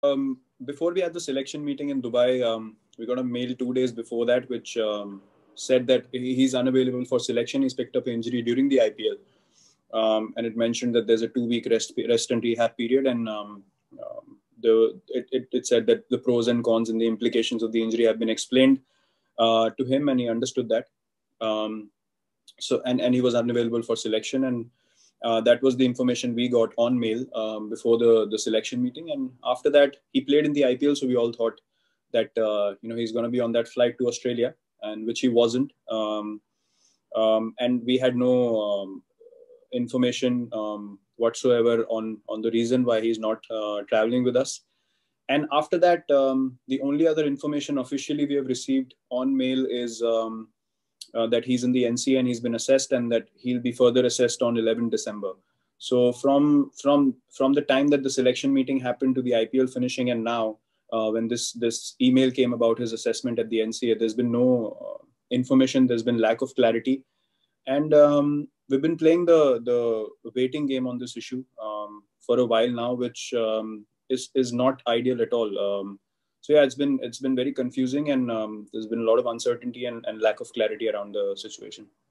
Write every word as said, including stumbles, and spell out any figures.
Um, before we had the selection meeting in Dubai, um, we got a mail two days before that, which um, said that he- he's unavailable for selection. He's picked up injury during the I P L, um, and it mentioned that there's a two-week rest rest and rehab period, and um, um, the it, it, it said that the pros and cons and the implications of the injury have been explained uh, to him, and he understood that. Um, so and and he was unavailable for selection, and uh, that was the information we got on mail um, before the the selection meeting. And after that, he played in the I P L, so we all thought that uh, you know he's going to be on that flight to Australia, and which he wasn't. Um, um, and we had no um, information um, whatsoever on on the reason why he's not uh, traveling with us. And after that, um, the only other information officially we have received on mail is um, uh, that he's in the N C A and he's been assessed, and that he'll be further assessed on eleventh December. So from from from the time that the selection meeting happened to the I P L finishing, and now uh, when this this email came about his assessment at the N C A, there's been no uh, information. There's been lack of clarity, and um, we've been playing the the waiting game on this issue um, for a while now, which um, is is not ideal at all. Um, so yeah, it's been it's been very confusing, and um, there's been a lot of uncertainty and, and lack of clarity around the situation.